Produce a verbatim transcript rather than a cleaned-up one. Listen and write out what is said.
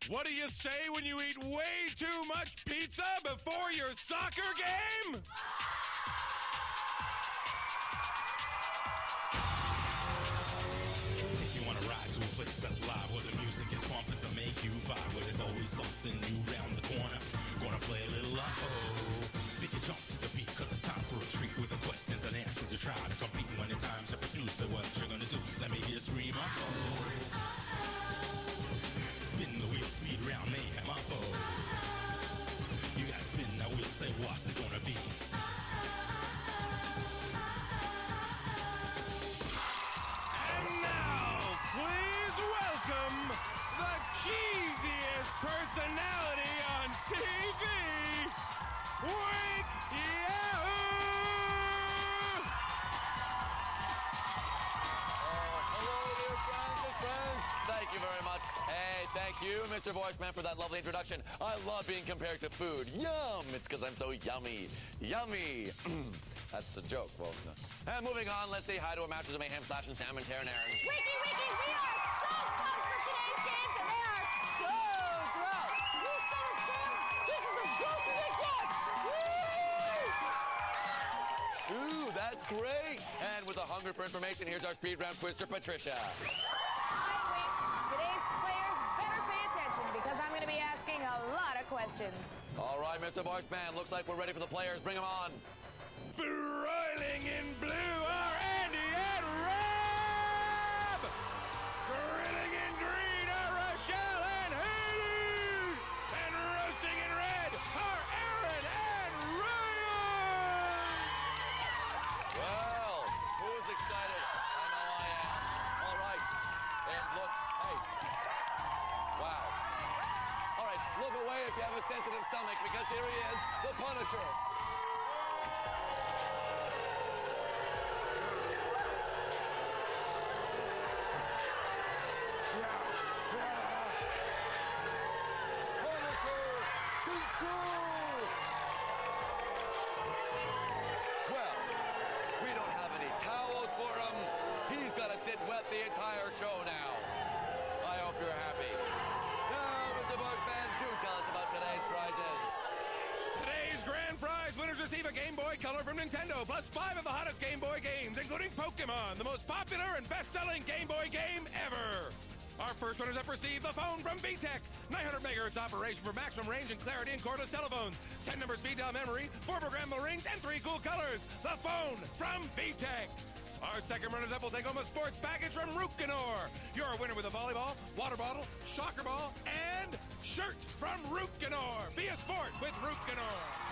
What do you say when you eat way too much pizza before your soccer game? If you want to ride to a place that's live where the music is pumping to make you vibe, where there's always something new round the corner, gonna play a little uh-oh. Make you jump to the beat, cause it's time for a treat with the questions and answers to try to compete when it's time to produce. So what you're gonna do, let me hear you scream uh-oh. Spin the wheel, speed round mayhem, uh-oh. You gotta spin that wheel, say what's it gonna be? And now, please welcome the cheesiest personality on T V, Wink Yahoo! Thank you very much. Hey, thank you, Mister Voiceman, for that lovely introduction. I love being compared to food. Yum! It's because I'm so yummy. Yummy! That's a joke. Well, no. And moving on, let's say hi to our Masters of Mayhem slash and Sam and Tara and Aaron. Wiki, Wiki, we are so pumped for today's games, and they are so gross. You said it, Sam. This is as gross as it gets. Woo! Ooh, that's great. And with a hunger for information, here's our speed round quizzer, Patricia. Today's players better pay attention because I'm going to be asking a lot of questions. All right, Mister Voiceman, looks like we're ready for the players. Bring them on. Broiling in blue are Andy and Rob! Grilling in green are Rochelle and Haley! And roasting in red are Aaron and Ryan! Well, who's excited? I know I am. All right. It looks, hey. Wow. All right, look away if you have a sensitive stomach because here he is, the Punisher. Sit wet the entire show now. I hope you're happy. Now, Mister Voiceman, do tell us about today's prizes. Today's grand prize winners receive a Game Boy Color from Nintendo, plus five of the hottest Game Boy games, including Pokemon, the most popular and best-selling Game Boy game ever. Our first winners have received the phone from V TEC, nine hundred megahertz operation for maximum range and clarity in cordless telephones, ten number speed dial memory, four programmable rings, and three cool colors. The phone from V TEC. Our second runners-up will take home a sports package from Rukenor. You're a winner with a volleyball, water bottle, soccer ball, and shirt from Rukenor. Be a sport with Rukenor.